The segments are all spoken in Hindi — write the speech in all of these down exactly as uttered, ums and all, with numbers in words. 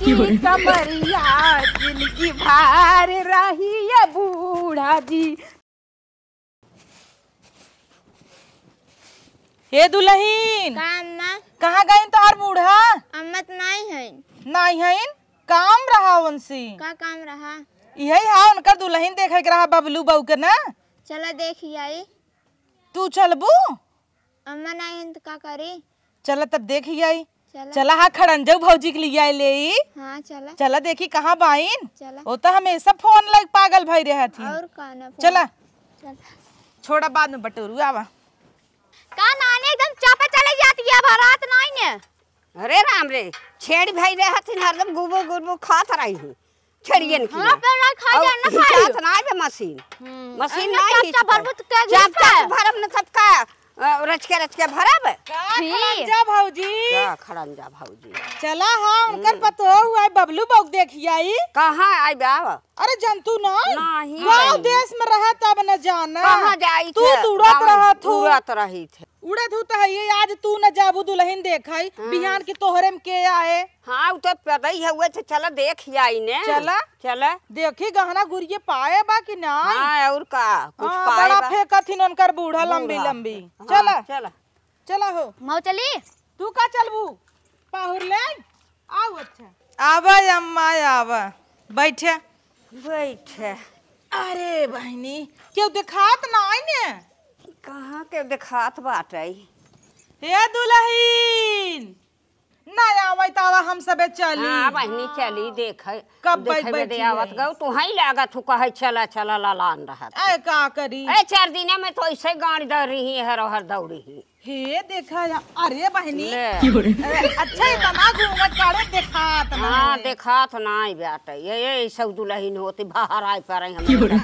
की कमरिया जिनकी भार रही है बूढ़ा जी। हे दुल्हीन कहाँ गई तोहार बूढ़ा? अम्मत नहीं है। नहीं है काम रहा उनसे। का काम रहा? यही हा उनका दुल्हीन देखे के रहा बबलू बहू के ना। चला देखी आई। तू चलबू? अम्मा नहीं है तो का करी? चला तब देखी आई। चला चला हाँ खड़ंजऊ भौजी के लिए आई ले। हाँ चला चला देखी कहाँ बाइन। चला वो तो हमेशा फोन लग पागल भई रहा थी। और का ना चला चल छोड़ा बाद में बटोरू आवा। का नानी एकदम चापा चले जाती है बारात नहीं ने। अरे राम रे छेड़ भाई रे हथिन हरदम गुबो गुबो खात रही हूँ छेड़ियन की। हां पे ना खा जा ना खाई। हिचात ना बे मशीन मशीन नहीं चाप भरबत के चाप चाप भरब न तब का रच के रच के भरब का खड़ंजा भौजी। का खड़ंजा भौजी। चला हाँ उनकर पतो हुआ बबलू बहू देखी आई। कहाँ आई बाव? अरे जंतु ना नहीं गाँव देश में रहा तब न जाना। कहाँ जाई तू उड़त रहा तू उड़त रही थे। उड़त हूँ तो है आज तू न जाबू दुल्हन देखई बिहान की तोहरे में के आए। हाँ उ तो पता ही हुए थे। चला देख आई ने। चला चला देखी गहना गुड़िये पाए बा कि ना। हाँ और का कुछ हाँ, पाए बड़ा बा। फेंकथिन उनकर बूढ़ा लंबी लंबी। चला चला चला हो मौ चली। तू का चलबू पाहुर ले आओ। अच्छा आवा अम्मा आवा बैठे बैठे। अरे बहनी क्यों दिखात ना आई ने। कहाँ के दिखात बाटे? हे दुल्हीन ना आवे तावा हम सबे चली। हाँ बहनी चली देख कब बैठ देखे बैठी दे आवत है। गौ तू ही लागत तू कहे चला चला लालान रहत। ऐ का करी ए चार दिन में तो ऐसे गाड़ी दौड़ रही है हर दौड़ी ही। हे देखा या अरे बहनी ले। अरे, अच्छा इतना घूमत काढ़े दिखात ना। हाँ देखात नहीं बाटे ये ये सब दुल्हन होती बाहर आए पर हम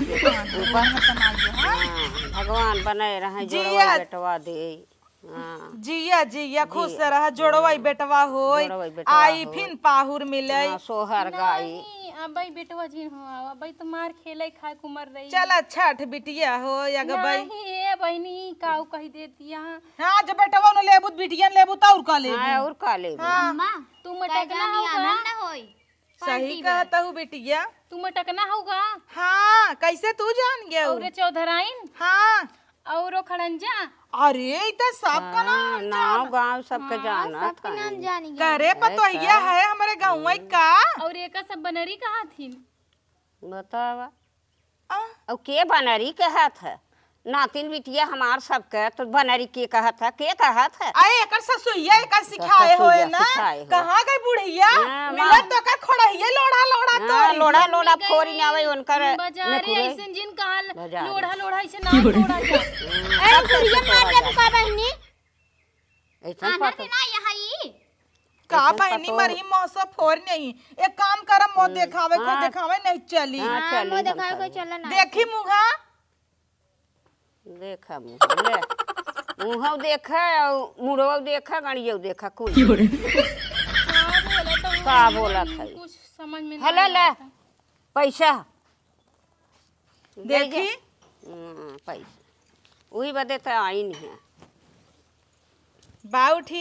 भगवान बने रहे जोड़वा बेटवा दे। हाँ जिया जिया खुश रहा जोड़वाई बेटवा होई जोड़वाई बेटवा आई होई। फिन पाहुर मिले। हाँ, सोहर गाई। अबई बेटवा जी हो अबई तो मार खेले खाए कुमर रही। चला छठ बिटिया हो या गबई नहीं ए बहनी काऊ कही देती यहाँ। हाँ जब बेटवा न लेबू बिटिया लेबू त और का लेबू। हाँ और का लेबू। हाँ अम्मा तू मटकना होगा ना होई। सही कहता हूँ बिटिया। तू मटकना होगा हाँ कैसे तू जान गया और चौधराइन हाँ और खड़ंजा। अरे इतना सब का हाँ, नाम गाँव सबके जाना सबके नाम जानी करे पतोहिया है हमारे गाँव का। और एक सब बनरी कहाँ थी? बतावा आ, और के बनरी के हाथ है नातिन बिटिया हमार सबके तो बनरी के कहत है के कहत है। आए एकर ससुइया एकर सिखाए होए ना। सिखाए होए। कहाँ गई बुढ़िया हाँ, मिलत तो कर खोड़हिए लोढ़ा लोढ़ा हाँ, तो लोढ़ा लोढ़ा फोरी ना आवे उनकर बाजारे ऐसे जिन कहा बाजारे। लोढ़ा लोढ़ा ऐसे ना लोढ़ा जा। अरे पुरिया मार दे बुका बहनी। ऐसा आना पता ना यही। का ऐसा बहनी पतो- मरी मौसा फोर नहीं एक काम करम मो देखावे को हाँ। देखावे नहीं चली। हाँ, हां चली वो हम दिखाओ कोई सब। चला ना। देखी मुहा देखा मुँह ले मुँह देखा और मुड़ो देखा गणियो देखा कुल का बोला था कुछ समझ में हला ले पैसा देखी हम्म, पैसा वही बदे तो आई नहीं है। बाउठी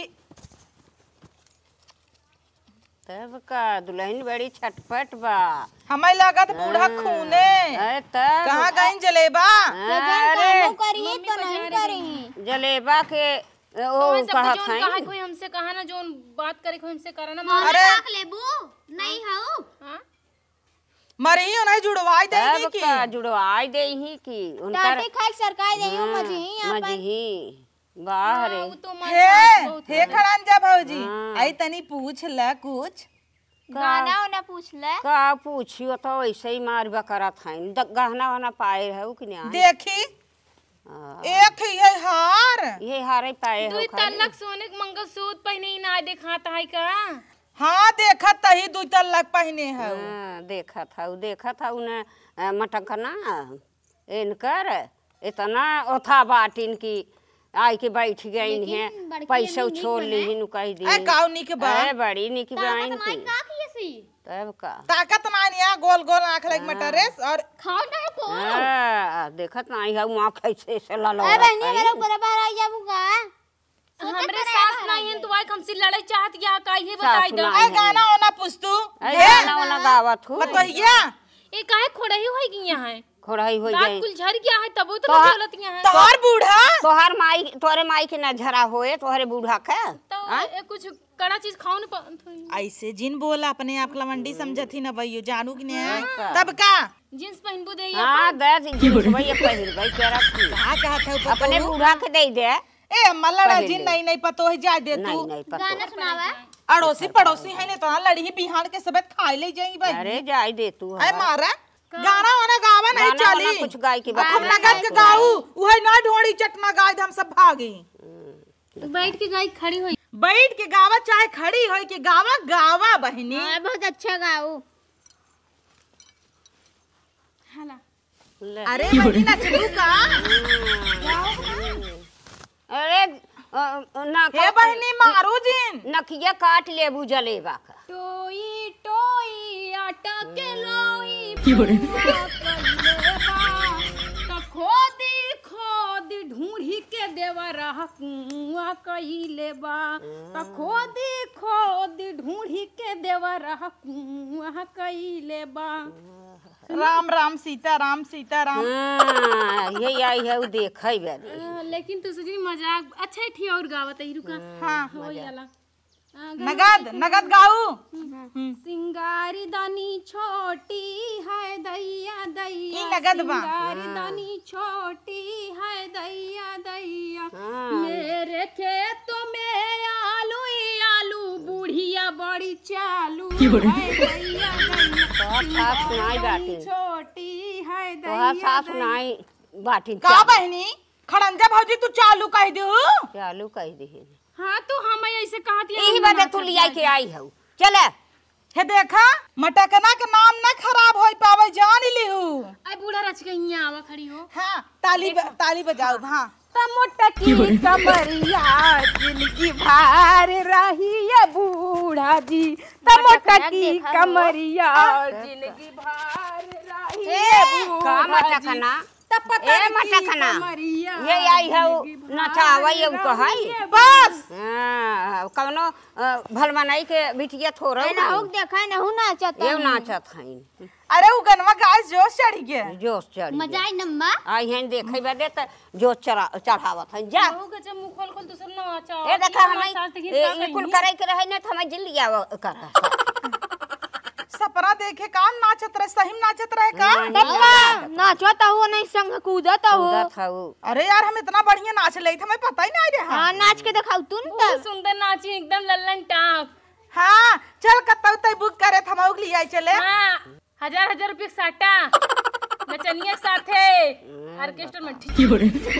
तब का दुल्हन बड़ी छटपट बा। हमें लागत बूढ़ा खूने अरे तब कहाँ गई जलेबा। अरे करिए तो नहीं करेंगे। जलेबा के वो तो सब कहत जोन कहा है कोई हमसे कहा ना जोन बात करे कोई हमसे करा ना। अरे रख लेबू नहीं हाउ। हां मरी हो नहीं जुड़वाई देगी तब की का जुड़वाई दे ही की उनकर टाटे खाई सरकार देयो मजी यहां पर। मजी बाह रे वो तो मार हे बहुत हे खड़ंजा भौजी हाँ। आई तनी पूछ ल कुछ। गाना ओना पूछ ले। का पूछियो तो ऐसे ही मारबा करत है गहना वहना पाए है कि नहीं। देखी हाँ, एक ही है हार। ये हारे पाए हो दुई खाली। तल्लक सोने के मंगलसूत्र पहने ही ना दिखाता है का। हाँ देखा तही दू तल्लक पहने है हाँ, देखा था वो देखा था उन्हें मटकना इनकर इतना ओथा बाटिन की आई के बैठ गई है पैसा छोड़ ली नु कह दी। ए काउनी के बा ए बड़ी निक बाइन की का किए सी। तब का ताकत नहीं है गोल गोल आंख लग मटरेस और खाओ ना को। हां देखत नहीं है वहां कैसे से ला लो। ए बहनी मेरे ऊपर बाहर आ जाबू का। हमरे सास नहीं है तो आई हमसे लड़ाई चाहत या का ये बताई दो। ए गाना ओना पूछ तू ए गाना वाना गावत हो बतैया ए काहे खोड़ही होई गई यहाँ है खोड़ाई हो रात जाए कुल झर गया है तब तो नहीं बोलत यहाँ है तोहर बूढ़ा तोहर माई तोहरे माई के न झरा होए तोहरे बूढ़ा के तो ए कुछ कड़ा चीज खाओ न ऐसे जिन बोला अपने आप लवंडी समझती न भैया जानू कि नहीं तब का जींस पहनबू दे हां दे जींस भैया पहिर गई के रखी का कहत है अपने बूढ़ा के दे दे ए मल्ला जिन नहीं नहीं पतो है जा दे तू नहीं नहीं पता गाना सुनावा अड़ोसी पड़ोसी है ने तो लड़ी बिहान के सबत खाई ले जाई भाई अरे जाई दे तू अरे मारा गाना वाना गावा नहीं गाना वाना चली कुछ गाय की बात हम नगद के गाऊ उहे ना ढोड़ी चटना गाय हम सब भागी तो बैठ के गाय खड़ी हुई बैठ के गावा चाहे खड़ी होई के गावा गावा बहनी हां बहुत अच्छा गाओ हाला ले। अरे बहनी नचबू का अरे अ, ना हे बहनी मारू जिन नखिया काट लेबू जलेबा का टोई टोई आटा के लोई बुआ कल्लेबा त खोदी खोदी ढूंढी के देवा रह कुआ कइले बा त खोदी खोदी ढूंढी के देवा रह कुआ कइले बा राम राम सीता राम सीता राम हां ये आई है उ देखै बे अ, लेकिन तू सजनी मजाक अच्छा ठीक और गावत है रुका हां हो जाला नगद नगद गाऊ सिंगारी दानी छोटी है दैया दैया ई नगद बा। सिंगारी दानी छोटी है दैया दैया हाँ। मेरे खेतों में आलू ही आलू बुढ़िया बड़ी चालू है दैया तो सास सुनाई दैया बाटी छोटी है तो दैया सास सुनाई बाटी का बहनी खड़ंजा भौजी तू चालू कह दू चालू कह दे हाँ तो हम ऐसे कहती यही बात तू लिया के आई हूँ चले हे देखा मटकना के नाम ना खराब होई पावे जान लिहू आई बूढ़ा रच के यहाँ आवा खड़ी हो हां ताली ब, ताली बजाओ हां मोटकी कमरिया जिंदगी भार रही है बूढ़ा जी मोटकी कमरिया जिंदगी भार रही है का मटकना ए मटकना ये आई है नचावा ये कहई बस हां कौनो भलमनाई के बिटिया थोड़ा ना हो देखा ना हो नाचत ये नाचत हईन अरे उ गनवा गाय जोश चढ़ी के जोश चढ़ मजा आई नम्मा आई हैं देखे बदे त जोश चढ़ा चढ़ावत है जा हो के मुंह खोल खोल दूसर नाचा ए देखा हम ई कुल करे के रहे न त हम जिलिया कर सपना देखे काम नाचत रहे सही में नाचत रहे का नाचत हो नहीं संग कूदत हो उदत हऊ अरे यार हम इतना बढ़िया नाच ले थे हमें पता ही नहीं रहा हां नाच के दिखाऊ तू न बहुत सुंदर नाची एकदम लल्लन टाप हाँ चल कतौ तय बुक करे थमौक लिया चले हां हजार हजार रुपए साटा नचनिया साथे ऑर्केस्ट्रा में ठीक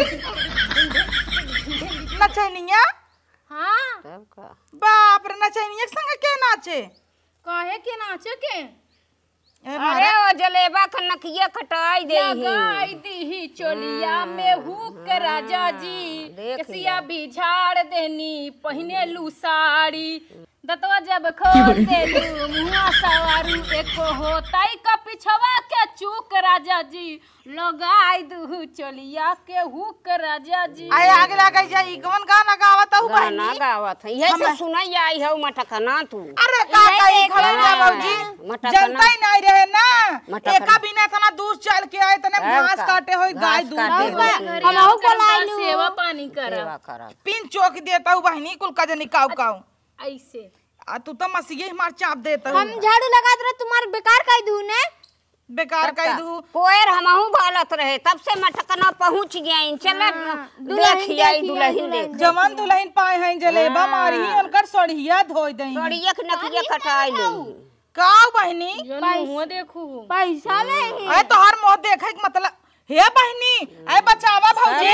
नचनिया हां तब का बाप रे नचनिया के संग के नाचे काहे के नाचे के ए अरे मारा ओ जलेबा के नकिया कटाई दे लगाई दी चोलिया में हुक राजा जी देख कसिया भी झाड़ देनी पहिने लू साड़ी दतवा जब खोल देलू मुआ सवारू एको होताई का पिछवा के चूक राजा जी लगाई दू चोलिया के हुक राजा जी आए आगे लगे जाई कौन गाना गावत हूं गाना बहनी गावत है ये तो सुनाई आई है मटकना तू अरे का कही खड़ा जा बाबूजी मटकना। जनता ही नहीं रहे ना मटकना। एका बिना इतना दूर चल के आए तने है घास का? काटे होई गाय घास दूध काटे दे होई। होई। हमहू को सेवा पानी करा सेवा करब पिन चौक देता हूं बहनी कुल का जनी काऊ काऊ ऐसे आ तू तो मसीहे मार चाप देता हम हूं झाड़ू लगा दे तुम्हारे बेकार कह दू ने बेकार कह दू कोयर हमहू भालत रहे तब से मटकना पहुंच गई चल देख आई दुल्हन देख जमन दुल्हन पाए हैं जलेबा मारी उनकर सड़िया धोई दई सड़िया के नकिया कटाई ले काऊ बहनी जन मुंह देखू पैसा ले अरे तोहर मुंह देखे के मतलब हे बहनी अरे बचावा भौजी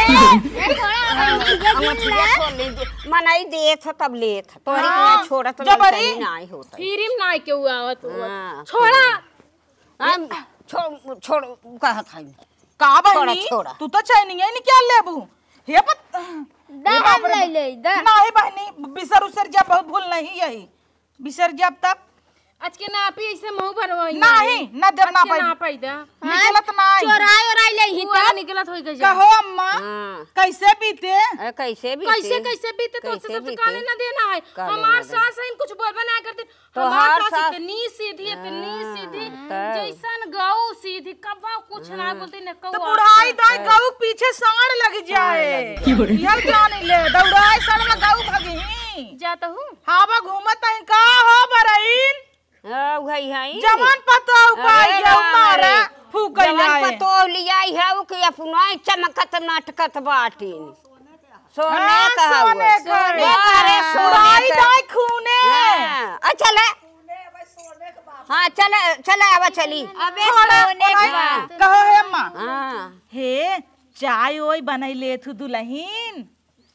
मछलिया छोड़ ले मनाई देत तब लेत तोरी के छोड़त जबरी। नहीं होता फिर नाय के हुआ आवत हाँ। छोड़ा हम छोड़ छोड़ कहत है का छोड़ा, बहनी छोड़ा। तू तो चैनिया निकाल लेबू हे पत दाम ले ले दा नहीं बहनी बिसर उसर जब बहुत भूल नहीं यही बिसर जब तब आज के ना पी ऐसे मुंह भरवाई नहीं न देर ना पाई ना पाई दा निकलत नहीं चोराई और ले ही हुआ निकलत होई गई कहो अम्मा कैसे बीते अरे कैसे भी कैसे कैसे बीते तो से सब काले ना देना है काले हमार ना दे। सास है कुछ बोलबे ना करते तो हमार हर सास सास- इतनी सीधी इतनी सीधी तब। जैसन गऊ सीधी कबा कुछ ना बोलते न तो कऊ बुढ़ाई दाई गऊ पीछे साड़ लग जाए यह जान ले दौड़ाई साड़ में गऊ भगी जाता हूं हावा घूमत है का हो बरईन हां वही है जवान पता उपाय अरे जो ना मारे रे। फूक जवान जाए पतो लिया है वो कि अपना चमकत नाटकत बाटीन सोने हाँ, का हुआ सोने का है। अरे बुढ़ाई सोने का दाई खूने हाँ, अच्छा ले हाँ चले चले अब चली अबे थोड़ा सोने बुढ़ाई- का कहो हे अम्मा हाँ हे चाय ओय बनई ले थू दुल्हीन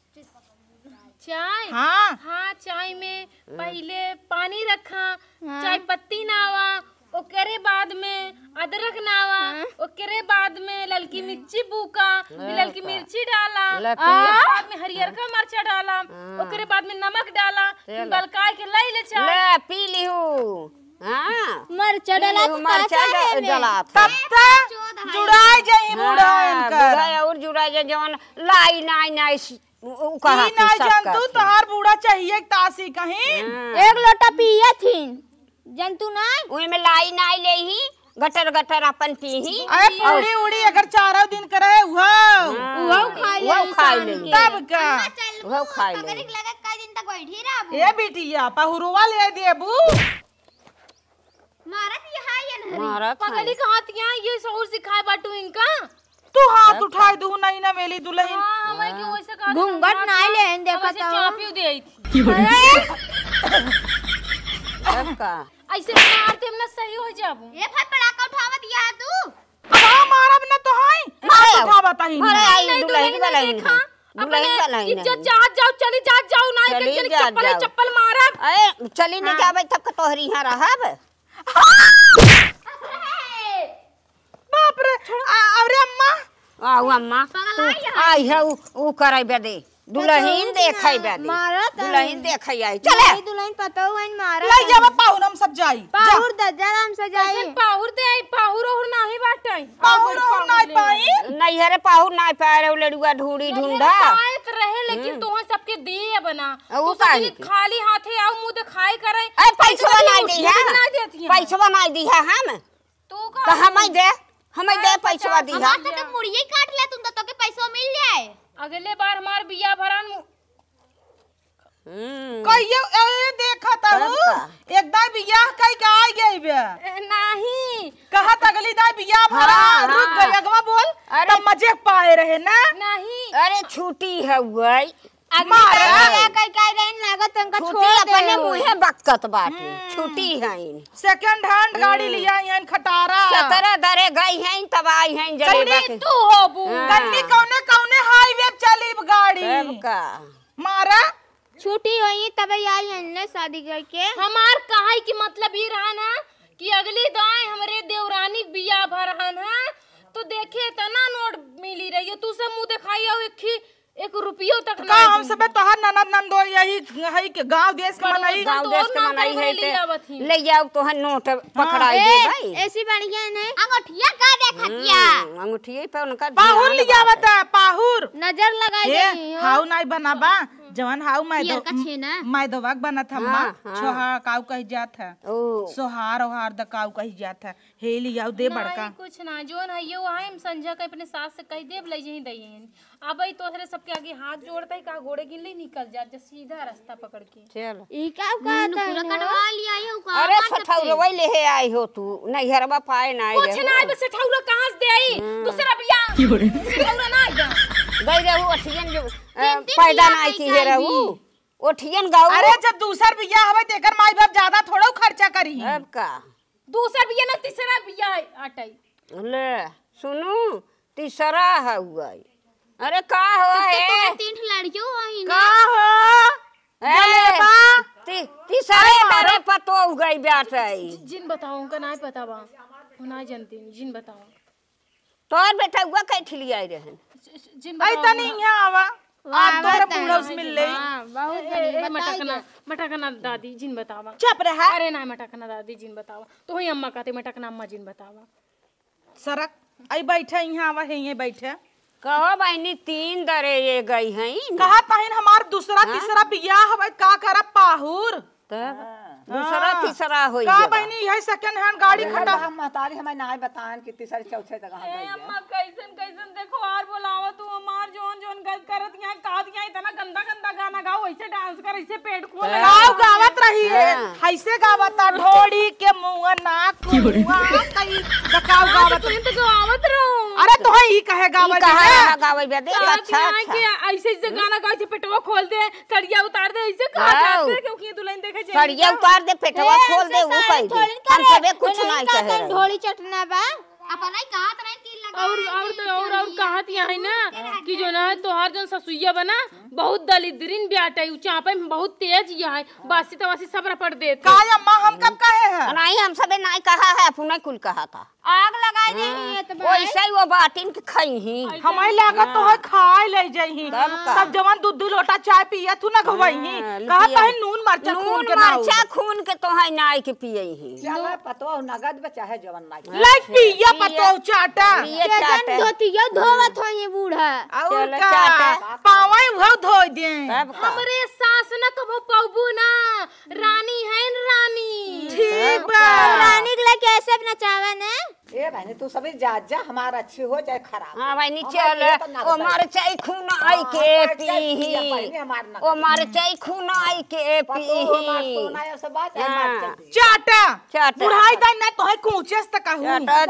चाय हाँ हाँ चाय में पहले पानी रखा चाय पत्ती नावा ओकरे बाद में अदरक नावा ओकरे बाद में ललकी मिर्ची बूका फिर ललकी मिर्ची डाला लकी। ओकरे बाद में हरियर का मिर्चा डाला ओकरे बाद में नमक डाला फिर बलकाय के लै ले चाय ले पी लिहू हाँ मरचा डाला लिहू मरचा ड- जला था तब तक जुड़ाई जाई बुढ़ाइन कर बुढ़ा और जुड़ा जा जवन लाई नाई नाई उ कहा ई ना जंतु तोहार बूढ़ा चाहिए तासी कहीं एक लोटा पिए थी जंतु नहीं ओए में लाई नाई ले ही गटर गटर अपन पी ही अरे उड़ी उड़ी अगर चारों दिन करे उहो वो खाई ले वो खाई ले तब का वो खाई ले लगे कई दिन तक बैठी रह ए बिटिया पहुरुआ ले देबू मारत ये है ये नहीं मारा पगली कहाँ थिया ये सौर सिखाए बाटू इनका तू हाथ उठाए दू नहीं ना मेली दुल्हन हाँ हमारे के वैसे का घूंघट नहीं ले देखा था चापियो दे आई थी अब का ऐसे मारते हम ना सही हो जाबू ये भाई पटाखा उठावत दिया है तू अब हम मारब ना तो हाई हाथ उठा बताही अरे आई नहीं, दुल्हन दुल्हन वाला नहीं ही देखा। दुल्हन वाला ही इज्जत चाहत जाओ चली जात जाओ ना चली चली जात चप्पल जाओ। चप्पल मारब अरे चली नहीं जाबे तब का तोहरी यहाँ रहब बाप रे आ- अरे अम्मा आओ अम्मा तू आई है उ उ करे बेदे दुल्हन देखै बेदे मारत है। दुल्हन देखै आई चले मेरी दुल्हन पता हुआ इन मारा ले जावा पाहुन हम सब जाई पाहुर दज्जल हम सजाई कैसे पाहुर दे आई पाहुर और नाही बाटई पाहुन हम नहीं पाई नहीं हरे पाहु नहीं पाए रे लड़ुआ ढूंढी ढूंढा पाएत रहे लेकिन तोह सबके दे बना वो तू काहे सबके के? खाली हाथे आओ मुंह दिखाई करे ए पैसा नहीं दी है ना देती है पैसा नहीं दी है हम तू तो का हमें दे हमें दे पैसा दी है हमार से तो मुड़िए काट ले तुम तो तोके पैसा मिल जाए अगले बार हमार बिया भरान हम्म कहियो ए देखा ता तब का? एकदम बियाह कई के आ गई बे नहीं कहत अगली दाई बियाह भरा हाँ, रुक हाँ। गई अगवा बोल अरे- तब मजे पाए रहे ना नहीं अरे छुट्टी है वही मारा या कई कई दिन लागत तंका छुट्टी छोड़ दे अपने मुंहे बक्कत बाटे छुट्टी है इन सेकंड हैंड गाड़ी लिया यहाँ खटारा सतरह दरे गई हैं तब आई हैं जलेबा के तू हो बू कन्नी कौने कौने हाईवे चली गाड़ी तब का मारा छुट्टी हुई तब आई हमने शादी करके हमार कहाई की मतलब ये रहा ना कि अगली दाएं हमरे देवरानी बिया भरहन है तो देखे तना नोट मिली रही है तू सब मुंह दिखाई हो एक ही एक रुपयो तक का हम सब तोहर ननद नंदो यही है के गांव देश के मनई गांव तो देश और के ना मनाई करे है ले आवत ही। ते ले जाओ तो नोट पकड़ाई दे भाई ऐसी बढ़िया नहीं अंगूठिया का देखतिया अंगूठी पे उनका पाहुर ध्यान लिया बाटे। बता पाहुर नजर लगाई हे दे हाउ नहीं बनाबा जवन हाउ मैं पियर दो का छेना मैं दवाक बना था मां हाँ, हाँ। छोहा काऊ कही जात है ओ सोहार ओहार द काऊ कही जात है हे लियाओ दे बड़का नहीं कुछ ना जोन है ये वहां हम संजय के अपने सास से कह देब ले जही दई अब ई तोहरे सबके आगे हाथ जोड़ता है का घोड़े गिन ले निकल जा जा सीधा रास्ता पकड़ के चल ई का का पूरा कटवा लिया है का अरे सठाऊ वही ले हे आई हो तू नहीं घरवा पाए ना आई कुछ ना आई बस ठौरा कहां से दे आई दूसरा बिया ठौरा ना आई जा गई रहू अठियन जो अ, पैदा ना आई थी हे रहू ओठियन गाऊ अरे जब दूसर बिया हवे तेकर माई बाप ज्यादा थोड़ा खर्चा करी अब का दूसरा बिया ना तीसरा बिया आटई ले सुनू तीसरा है हुई अरे का हो है तीन लड़कियों हुई का हो जलेबा ती तीसरे दरे पतो हो गई बात है जिन बताऊं का ना पता बा ना जानती जिन बताऊं तोर बेटा हुआ कैठ लिया रहन जिन आई बताऊं तनी यहाँ आवा आप तोहरे बूढ़ा से मिल ले हाँ, बहुत बढ़िया मटकना मटकना दादी जिन बतावा। चुप रहा। अरे ना मटकना दादी जिन बतावा तो ही अम्मा कहते मटकना अम्मा जिन बतावा। सरक आई बैठे यहाँ आवा है ये बैठे कहो बहनी तीन दरे ये गई हैं कहा बहन हमार दूसरा तीसरा बियाह हवे का करब पाहुर तब दूसरा तीसरा होई का बहनी यही सेकंड हैंड गाड़ी खटा हम महतारी हमें ना बतान कि तीसरे चौथे जगह गई है। अम्मा कैसन कैसन देखो और बोलावा तू हमार जोन जोन गल करत यहाँ का दिया इतना गंदा गंदा गाना गाओ ऐसे डांस कर ऐसे पेट खोल गाँव गावत रही है ऐसे गावता ढोड़ी के मुंह नाक मुंह कई दकाव गावत तुम तो गावत रहो। अरे तो ही कहे गावत कहा गावे बे देख अच्छा यहाँ अच्छा के ऐसे ऐसे गाना गाओ ऐसे पेटवा खोल दे सड़िया उतार दे ऐसे कहा वाओ। जाते क्योंकि दुल्हन देखे जाए सड़िया उतार दे पेटवा खोल दे वो कह दे हम सबे कुछ नहीं कह रहे ढोली चटना बा अपन नहीं कहा त नहीं तीन लगा और और तो और और कहत यहाँ है ना कि जो ना तोहार जन ससुइया बना बहुत दलिद्रीन ब्याटा है चापे में बहुत तेज ये है बासी तवासी सब रपट देते का अम्मा हम कब कहे हैं नहीं हम सबे नहीं कहा है अपने कुल कहा था आग लगाई नहीं है तो वैसे ही वो बाटिन के खई ही हमारी लागत तो है खाए ले जाही तब का? तब जवान दूध दूध लोटा चाय पिया तू ना खवाई कहा है नून मरचा खून नून के ना मरचा खून के तो है नाई के पिए ही चाहे पतो नगद में चाहे जवन नहीं लाइक पिया पतो चाटा ये चाटे धोतिया धोवत हो ये बूढ़ा और चलो का चाटा। पावे वो धो दे तब का? हमरे सास न कबो पौबू ना रानी है न रानी ठीक बा रानी के लिए कैसे नचावा ने ए बहनी तू सभी जा जा हमारा अच्छी हो चाहे खराब हाँ भाई चल ओ मारे चाय खून आई के पीही ओ मारे चाय खून आई के पीही चाटा चाटा। बुढ़ाई दा ना तो है कूचेस तक कहूं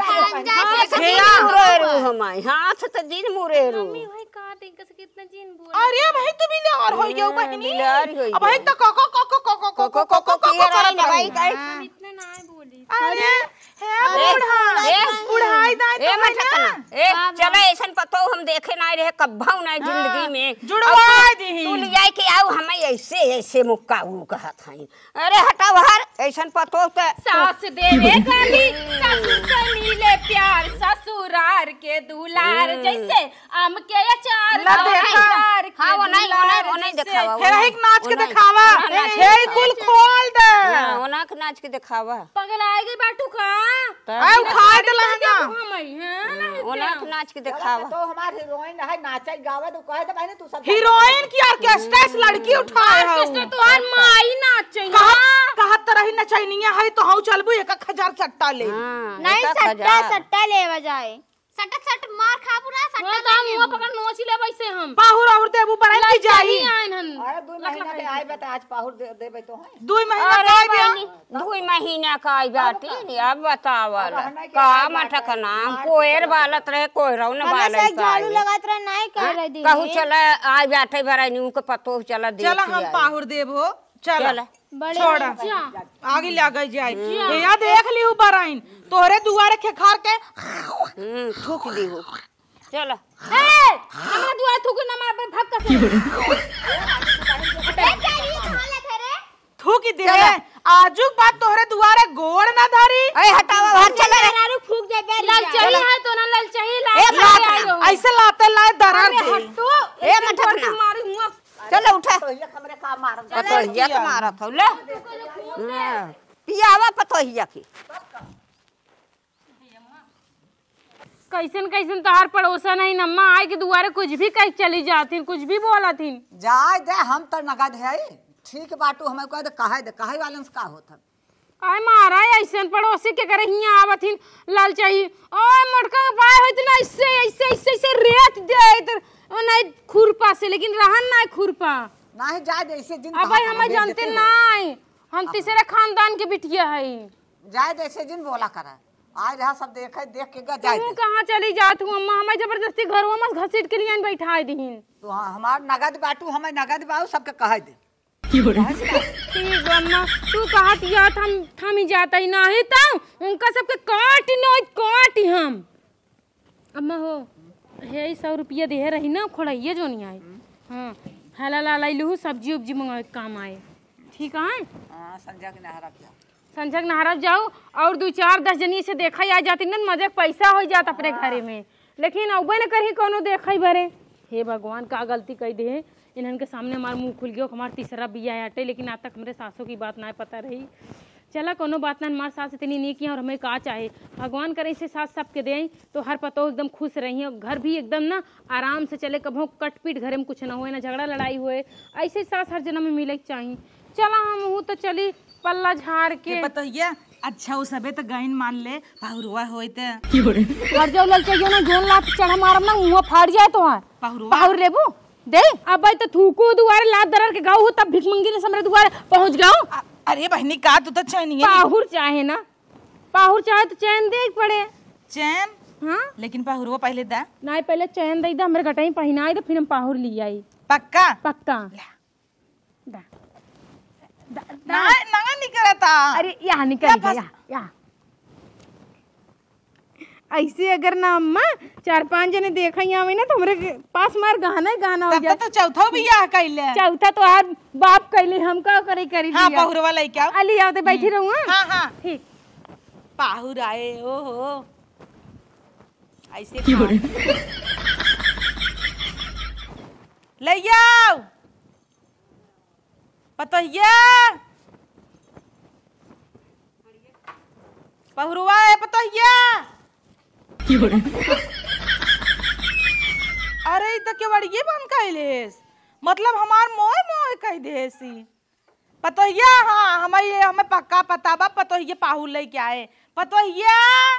हमारे हाथ तो दिन मुरेरू भाई का देख के कितना जीन बोल अरे भाई तू भी और हो गयो बहनी बिलार होई अब भाई तो कोको कोको कोको कोको कोको किए रही ना भाई इतना ना बोली अरे है बुढ़ा ए, बुढ़ाई दा ए तो मटकना ए चलो ऐसन पतो हम देखे नहीं रहे कब्बा नहीं जिंदगी में जुड़वा दी तू ले के आओ हमें ऐसे ऐसे मुक्का उ कहत हई अरे हटा बाहर ऐसन पतो के सास देवे गाली ससुर से मिले प्यार ससुरार के दुलार जैसे आम के अचार ला देखा। हाँ वो नहीं वो नहीं वो नहीं दिखावा फिर एक नाच के दिखावा हे कुल खोल दे वो ना के नाच के दिखावा पगल आएगी बाटू का आ उठा दे लहंगा हम आई हैं वो ना के नाच के दिखावा तो हमार हीरोइन है नाचे गावे तो कहे तो बहनी तू सब हीरोइन की ऑर्केस्ट्रा से लड़की उठाए हो ऑर्केस्ट्रा तो हर माई नाचे कहा कहा तरह नचैनिया है तो हम चलबू एक हजार सट्टा ले हाँ, नहीं एक सट्टा हजार। सट्टा ले जाए सट्टा सट मार खाबू ना वो तो हम मुंह पकड़ नोच ले वैसे हम पाहुर और देबू बरन की जाई आइन हन अरे दो महीना के आए बता आज पाहुर दे देबे तो है दो महीना अरे का बिया बहनी दो महीना का आई बाटी अब बतावल का मठक नाम कोयर बालत रहे कोयरौन हमेशा बालत झाड़ू लगात रह नहीं कर रही दी कहू चला आई बैठे भरा न्यू के पतो चला देख चला हम पाहुर देबो चल चल छोड़ा आगे लगे जाए या देख ली हूँ बराइन तोहरे दुआरे खेखार के हम्म ठोक दी हो चल ए हमरा दुआ थूक ना मार भग के थूक दे आजुक बात तोहरे दुआरे गोड़ ना धरी ए हटावा बाहर चल दारू फूक जाए बे लाल चाहिए है तो ना लाल चाहिए ए, लाल लात- आई रहो ऐसे लाते लाए दरार दे हटो ए मठकना मारी मुंह चल उठा तो ये हमरे का मार पतोहिया के मारा था ले हाँ, पियावा पतोहिया की कैसन कैसन तोहार पड़ोसन है नम्मा आए के दुआरे कुछ भी कह चली जाती कुछ भी बोला थी जाए दे हम तो नगद है ठीक बाटू हमें कह दे कहे दे कहे वालन से का होता आय मारा ऐसन पड़ोसी के करे हियां आवथिन लाल चाहिए ओए मोटका के पाए होत ना ऐसे ऐसे ऐसे ऐसे रेत दे इधर नहीं खुरपा से लेकिन रहन ना खुरपा नहीं जाए दे ऐसे दिन अब भाई हमें जानते नहीं हम तीसरे खानदान के बिटिया है जाए दे ऐसे दिन बोला करे आज रहा सब देखे देख के गा जाए तू दे कहाँ चली जात हूँ अम्मा हमें जबरदस्ती घरवा में घसीट के लिए बैठा दीन तो हाँ, हमार नगद बाटू हमें नगद बाऊ सबके कहे दे ठीक बा अम्मा तू कहा या हम थम ही जाता ही नहीं तो उनका सबके काट नो काट हम अम्मा हो हे सौ रुपया दे रही ना खोड़ाइए जो नहीं आए हाँ हला ला लाई लूँ सब्जी उब्जी मंगाए काम आए ठीक है हाँ संजय के नहरा जा संजय नहरब जाओ और दो चार दस जनी से देखा आ जाती ना मजे पैसा हो जाता अपने घरे में लेकिन अब न कहीं कोनो देखा भरे हे भगवान का गलती कही दे इन्हन के सामने हमार मुंह खुल गयो हमार तीसरा बिया हटे लेकिन आज तक हमारे सासों की बात ना पता रही। चला कोनो बात ना हमारे सास इतनी नेकी है और हमें का चाहे भगवान करे इसे सास सबके दें तो हर पतो एकदम खुश रही और घर भी एकदम ना आराम से चले कभो कटपीट घरे में कुछ ना हुए ना झगड़ा लड़ाई हुए ऐसे सास हर जन्म में मिले चाहिए। चला हम हूँ तो चली पल्ला झाड़ के बताइए अच्छा वो सबे तो गाइन मान ले पाहुरवा होई ते घर जाओ लल चाहिए ना जोन लात चढ़ा मारम ना मुंह फाड़ जाए तो पाहुरवा पाहुर लेबू दे अब तो थूको दुआरे लात दरर के गाँव तब भिख मंगी ने समरे दुआरे पहुंच गाँव। अरे बहनी का तू तो चैन है पाहुर चाहे ना पाहुर चाहे तो चैन दे पड़े चैन हाँ लेकिन पाहुरवा पहले दा नहीं पहले चैन दे दा हमरे गटाई पहनाई तो फिर हम पाहुर ली आई पक्का पक्का दा ना ना नहीं करता। अरे यहाँ निकल गया यहाँ ऐसे अगर ना अम्मा चार पांच जने देखा यहाँ ना तो हमारे पास मार गहना ही गहना हो जाए। तो चौथा भी यहाँ कैले चौथा तो हर बाप कैले हम का करे करी हाँ पाहुरवा लेके आओ अली आओ तो बैठी रहूँ हाँ हाँ ठीक पाहुर आए ओ हो ऐसे ले आओ पतोहिया पाहुरवा है पतोहिया अरे तो के बड़िए बन कैलेस मतलब हमार मोए मोए कह देसी पतोहिया हाँ हमें ये हमें पक्का पता बा पतोहिया पाहुर लेके आए पतोहिया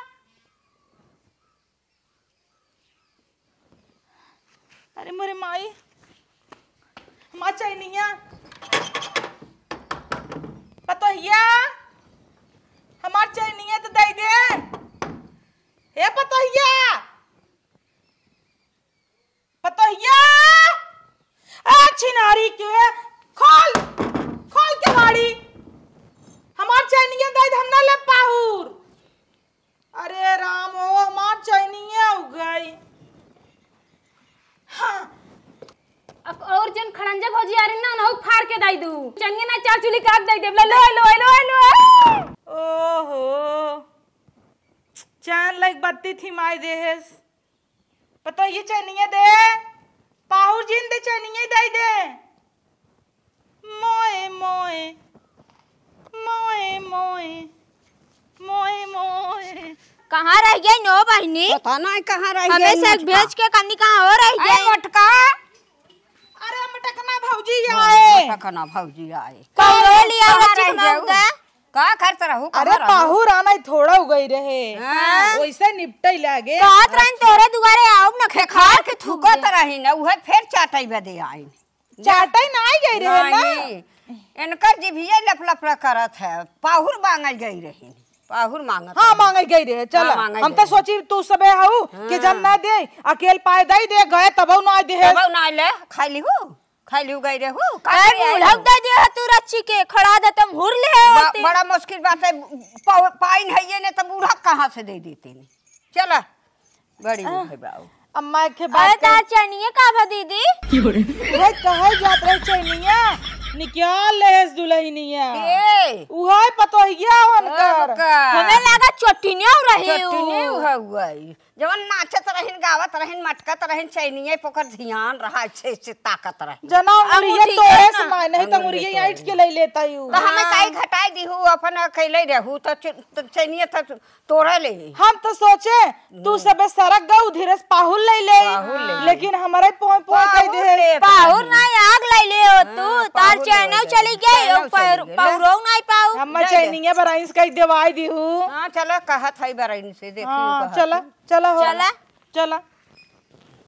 अरे मोरे माई माँ चैनिया पतोहिया हमार चैनिया तो दे दे हे पतोहिया पतोहिया आ छिनारी के खोल खोल के बाड़ी हमार चैनिया दे दे हम ना ले पाहुर। अरे राम ओ हमार चैनिया हो गई हाँ अब और जन खड़ंजा भौजी आ रही ना ना फाड़ के दाई दू चनिया ना चार चुली काट दे दे लो लो लो लो ओहो चैन लाइक बत्ती थी माई देहस पता ये चैनिया दे पाहुर जिन दे चैनिया दे दे मोए मोए मोए मोए मोए मोए कहाँ रह गई नो बहनी पता नहीं कहाँ रह गई हमें से भेज के कन्नी कहाँ हो रही गई मटका अरे मटकना भौजी आए मटकना भौजी आए कहाँ लिया रहा का करते रहू अरे पाहुर आना थोड़ा हो गई रहे वैसे निपटे लागे कहत रहन तोरे दुआरे आओ ना खे खा के थूकत रही ना उहे फिर चाटई बदे आई चाटई ना आई गई रहे ना इनकर जिभिया लप लप करत है पाहुर मांगल गई रही पाहुर मांगत हाँ मांगे गई रहे चल हम तो सोची तू सबे हऊ कि जब ना दे अकेल पाए दई दे गए तब ना दे तब ना ले खाली हो खाली गई रे हो मुलहक दे दे तू रच्ची के खड़ा दे तुम हुर ले होते बड़ा मुश्किल बात है पाइन है ये ने तो बूढ़ा कहाँ से दे देते ने चला बड़ी है बाऊ अम्मा के बात ता चनिए का भा दीदी वो कहे जात रहे चनिया निकाल ले दुल्हनिया ए उहे पतोहिया होनकर हमें लगा चोटिनिया रही चोटिने हुआ जवन नाचत रहिन गावत रहिन मटकत रहिन चैनिए पोकर ध्यान रहा छे से ताकत रहे जना मुरिया तोरे समय नहीं तो मुरिया ऐठ के ले लेता यू तो हमें काई घटाई दिहु अपन अकेले रहू तो चैनिए त तोरा ले हम तो सोचे तू सबे सरक गऊ धीरज पाहुल ले ले लेकिन हमारे पोय पोय कह दे पाहुर ना आग ले ले हो तू तार चैनल चली गई पाहुरो नहीं पाऊ हम चैनिया बराइस कह देवाई दिहु हां चलो कहत है बराइन से देखी हां चला चला चला चला